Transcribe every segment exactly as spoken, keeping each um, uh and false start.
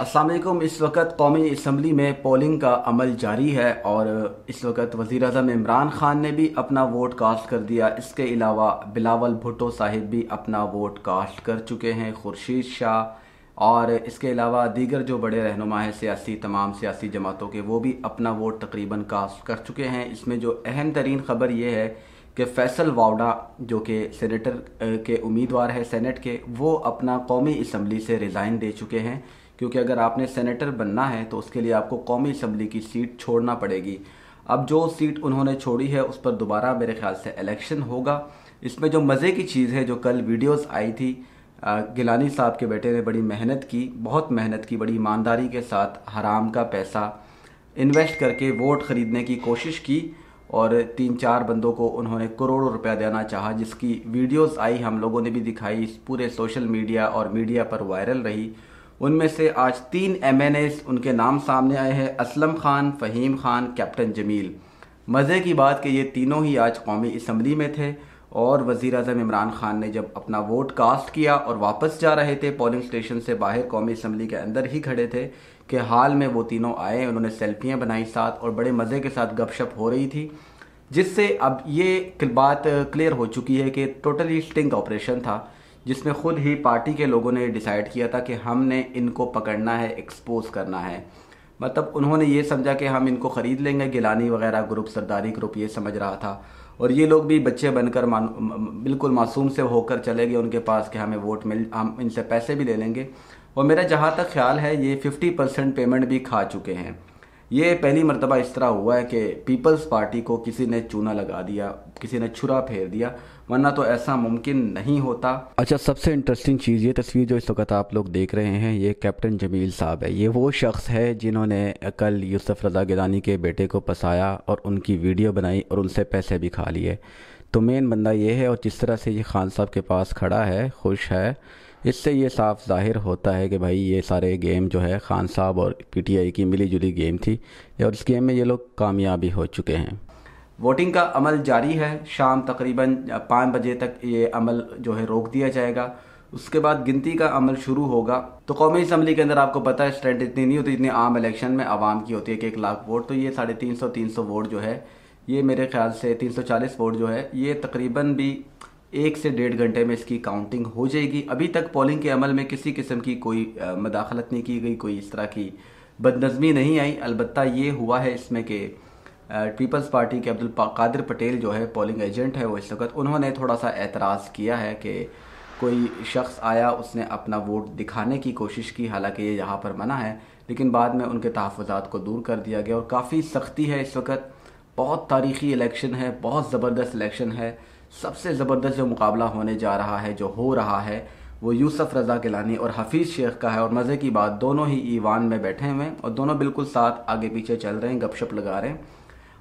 अस्सलाम वालेकुम। इस वक्त कौमी असम्बली में पोलिंग का अमल जारी है और इस वक्त वज़ीर आज़म इमरान खान ने भी अपना वोट कास्ट कर दिया। इसके अलावा बिलावल भुट्टो साहिब भी अपना वोट कास्ट कर चुके हैं, खुर्शीद शाह, और इसके अलावा दीगर जो बड़े रहनुमा हैं सियासी, तमाम सियासी जमातों के, वो भी अपना वोट तकरीबन कास्ट कर चुके हैं। इसमें जो अहम तरीन ख़बर ये है कि फैसल वावड़ा जो कि सेनेटर के उम्मीदवार है सेनेट के, वो अपना कौमी असम्बली से रिज़ाइन दे चुके हैं, क्योंकि अगर आपने सेनेटर बनना है तो उसके लिए आपको कौमी असम्बली की सीट छोड़ना पड़ेगी। अब जो सीट उन्होंने छोड़ी है उस पर दोबारा मेरे ख्याल से इलेक्शन होगा। इसमें जो मज़े की चीज़ है, जो कल वीडियोस आई थी, गिलानी साहब के बेटे ने बड़ी मेहनत की, बहुत मेहनत की, बड़ी ईमानदारी के साथ हराम का पैसा इन्वेस्ट करके वोट ख़रीदने की कोशिश की और तीन चार बंदों को उन्होंने करोड़ों रुपया देना चाहा, जिसकी वीडियोस आई, हम लोगों ने भी दिखाई, पूरे सोशल मीडिया और मीडिया पर वायरल रही। उनमें से आज तीन एम एन एस उनके नाम सामने आए हैं, असलम खान, फ़हीम खान, कैप्टन जमील। मज़े की बात कि ये तीनों ही आज कौमी असम्बली में थे और वज़ीर आज़म इमरान खान ने जब अपना वोट कास्ट किया और वापस जा रहे थे पोलिंग स्टेशन से बाहर, कौमी असम्बली के अंदर ही खड़े थे कि हाल में वो तीनों आए, उन्होंने सेल्फियाँ बनाई साथ और बड़े मज़े के साथ गपशप हो रही थी, जिससे अब ये बात क्लियर हो चुकी है कि टोटली स्टिंग ऑपरेशन था, जिसमें खुद ही पार्टी के लोगों ने डिसाइड किया था कि हमने इनको पकड़ना है, एक्सपोज करना है। मतलब उन्होंने ये समझा कि हम इनको ख़रीद लेंगे, गिलानी वगैरह ग्रुप, सरदारी ग्रुप ये समझ रहा था, और ये लोग भी बच्चे बनकर मान, बिल्कुल मासूम से होकर चले गए उनके पास कि हमें वोट मिल, हम इनसे पैसे भी ले लेंगे। और मेरा जहाँ तक ख्याल है ये फिफ्टी परसेंट पेमेंट भी खा चुके हैं। ये पहली मरतबा इस तरह हुआ है कि पीपल्स पार्टी को किसी ने चूना लगा दिया, किसी ने छुरा फेर दिया, वरना तो ऐसा मुमकिन नहीं होता। अच्छा, सबसे इंटरेस्टिंग चीज़, ये तस्वीर जो इस वक्त आप लोग देख रहे हैं, ये कैप्टन जमील साहब है। ये वो शख्स है जिन्होंने कल यूसुफ रज़ा गिलानी के बेटे को फंसाया और उनकी वीडियो बनाई और उनसे पैसे भी खा लिए। तो मेन बंदा ये है, और जिस तरह से ये खान साहब के पास खड़ा है, खुश है, इससे ये साफ जाहिर होता है कि भाई ये सारे गेम जो है खान साहब और पीटीआई की मिली जुली गेम थी और इस गेम में ये लोग कामयाबी हो चुके हैं। वोटिंग का अमल जारी है, शाम तकरीबन पाँच बजे तक ये अमल जो है रोक दिया जाएगा। उसके बाद गिनती का अमल शुरू होगा। तो कौमी असम्बली के अंदर आपको पता है स्ट्रेंथ इतनी नहीं होती, इतनी आम इलेक्शन में आवाम की होती है कि एक लाख वोट, तो ये साढ़े तीन सौ तीन सौ वोट जो है, ये मेरे ख्याल से तीन सौ चालीस वोट जो है, ये तकरीबन भी एक से डेढ़ घंटे में इसकी काउंटिंग हो जाएगी। अभी तक पोलिंग के अमल में किसी किस्म की कोई मदाखलत नहीं की गई, कोई इस तरह की बदनज़मी नहीं आई। अलबत्ता ये हुआ है इसमें कि पीपल्स पार्टी के अब्दुल कादिर पटेल जो है पोलिंग एजेंट है, वो इस वक्त उन्होंने थोड़ा सा एतराज़ किया है कि कोई शख्स आया, उसने अपना वोट दिखाने की कोशिश की, हालांकि ये यहाँ पर मना है, लेकिन बाद में उनके तहफ़्फ़ुज़ात को दूर कर दिया गया और काफ़ी सख्ती है इस वक्त। बहुत तारीख़ी इलेक्शन है, बहुत ज़बरदस्त इलेक्शन है। सबसे ज़बरदस्त जो मुकाबला होने जा रहा है, जो हो रहा है, वो यूसुफ रज़ा गिलानी और हफीज़ शेख का है। और मज़े की बात, दोनों ही ईवान में बैठे हुए हैं और दोनों बिल्कुल साथ आगे पीछे चल रहे हैं, गपशप लगा रहे हैं।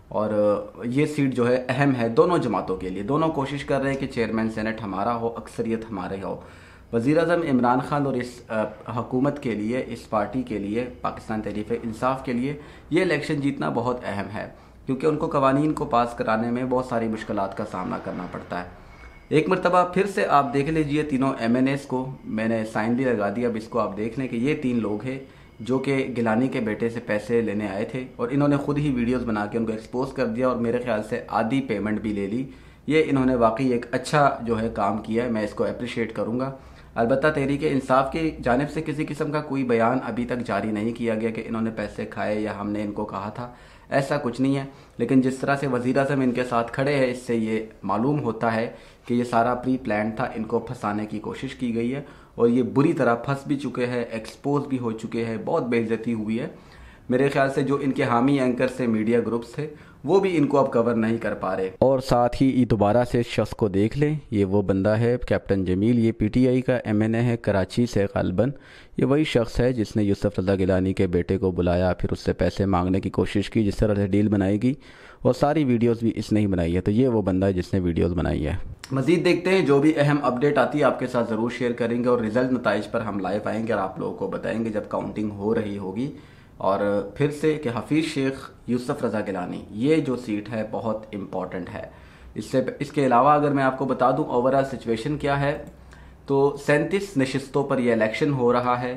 और ये सीट जो है अहम है दोनों जमातों के लिए। दोनों कोशिश कर रहे हैं कि चेयरमैन सेनेट हमारा हो, अक्सरियत हमारे हो। वज़ीर आज़म इमरान खान और इस हुकूमत के लिए, इस पार्टी के लिए, पाकिस्तान तहरीक इंसाफ के लिए ये इलेक्शन जीतना बहुत अहम है, क्योंकि उनको कवानीन को पास कराने में बहुत सारी मुश्किलात का सामना करना पड़ता है। एक मरतबा फिर से आप देख लीजिए तीनों एम एन एस को, मैंने साइन भी लगा दिया। अब इसको आप देख लें कि ये तीन लोग हैं जो कि गिलानी के बेटे से पैसे लेने आए थे और इन्होंने खुद ही वीडियोस बना के उनको एक्सपोज कर दिया और मेरे ख्याल से आधी पेमेंट भी ले ली। ये इन्होंने वाकई एक अच्छा जो है काम किया है, मैं इसको अप्रिशिएट करूँगा। अलबत्ता तहरीक इंसाफ की जानिब से किसी किस्म का कोई बयान अभी तक जारी नहीं किया गया कि इन्होंने पैसे खाए या हमने इनको कहा था, ऐसा कुछ नहीं है। लेकिन जिस तरह से वज़ीर आज़म इनके साथ खड़े हैं, इससे ये मालूम होता है कि ये सारा प्री प्लान था, इनको फंसाने की कोशिश की गई है और ये बुरी तरह फंस भी चुके हैं, एक्सपोज भी हो चुके हैं, बहुत बेइज्जती हुई है। मेरे ख्याल से जो इनके हामी एंकर से मीडिया ग्रुप्स थे वो भी इनको अब कवर नहीं कर पा रहे। और साथ ही दोबारा से शख्स को देख लें, ये वो बंदा है कैप्टन जमील, ये पीटीआई का एम एन ए है कराची से ग़ालिबन। ये वही शख्स है जिसने यूसुफ रज़ा गिलानी के बेटे को बुलाया, फिर उससे पैसे मांगने की कोशिश की, जिस तरह से डील बनाएगी, और सारी वीडियोस भी इसने ही बनाई है। तो ये वो बंदा है जिसने वीडियोस बनाई है। मज़ीद देखते हैं, जो भी अहम अपडेट आती है आपके साथ ज़रूर शेयर करेंगे और रिज़ल्ट नताइज पर हम लाइव आएंगे और आप लोगों को बताएंगे जब काउंटिंग हो रही होगी। और फिर से कि हफीज़ शेख, यूसुफ रज़ा गिलानी, ये जो सीट है बहुत इम्पॉर्टेंट है। इससे इसके अलावा अगर मैं आपको बता दूं ओवरऑल सिचुएशन क्या है, तो सैंतीस नशिस्तों पर यह इलेक्शन हो रहा है।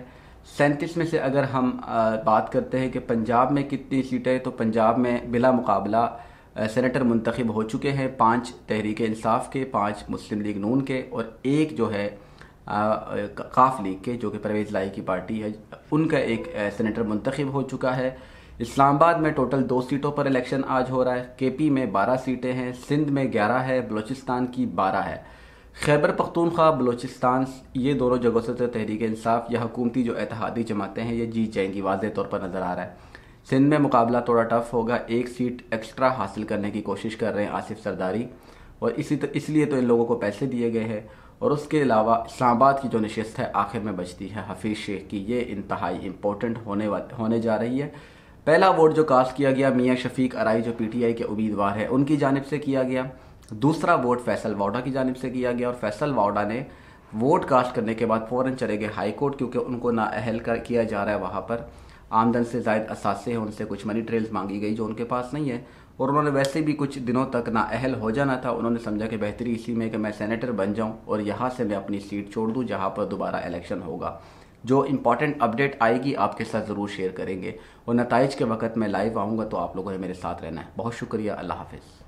सैंतीस में से अगर हम आ, बात करते हैं कि पंजाब में कितनी सीटें, तो पंजाब में बिला मुकाबला सेनेटर मुंतखब हो चुके हैं, पाँच तहरीक इंसाफ के, पाँच मुस्लिम लीग नून के और एक जो है काफ लीग के, जो कि परवेज़ लाई की पार्टी है, उनका एक सेनेटर मुंतखब हो चुका है। इस्लामाबाद में टोटल दो सीटों पर इलेक्शन आज हो रहा है। केपी में बारह सीटें हैं, सिंध में ग्यारह है, बलूचिस्तान की बारह है। खैबर पख्तूनख्वा, बलूचिस्तान, ये दोनों जगहों से तो तहरीक इंसाफ या हुकूमती जो इत्तेहादी जमातें हैं ये जीत जाएंगी, वाज़ेह तौर पर नज़र आ रहा है। सिंध में मुकाबला थोड़ा टफ होगा, एक सीट एक्स्ट्रा हासिल करने की कोशिश कर रहे हैं आसिफ सरदारी, और इसी तो इसलिए तो इन लोगों को पैसे दिए गए हैं। और उसके अलावा इस्लामाबाद की जो नशिस्त है आखिर में बचती है हफीज़ शेख की, ये इंतहाई इम्पोर्टेंट होने होने जा रही है। पहला वोट जो कास्ट किया गया मियाँ शफीक अराई जो पीटीआई के उम्मीदवार है उनकी जानिब से किया गया। दूसरा वोट फैसल वाउडा की जानिब से किया गया और फैसल वाउडा ने वोट कास्ट करने के बाद फ़ौरन चले गए हाई कोर्ट, क्योंकि उनको नाअहल कर किया जा रहा है। वहाँ पर आमदन से ज़ायद असासे हैं, उनसे कुछ मनी ट्रेल्स मांगी गई जो उनके पास नहीं है, और उन्होंने वैसे भी कुछ दिनों तक नाअहल हो जाना था। उन्होंने समझा कि बेहतरी इसी में कि मैं सेनेटर बन जाऊं और यहाँ से मैं अपनी सीट छोड़ दूं जहाँ पर दोबारा इलेक्शन होगा। जो इंपॉर्टेंट अपडेट आएगी आपके साथ ज़रूर शेयर करेंगे, और नताइज के वक्त मैं लाइव आऊँगा, तो आप लोगों ने मेरे साथ रहना है। बहुत शुक्रिया, अल्लाह हाफिज़।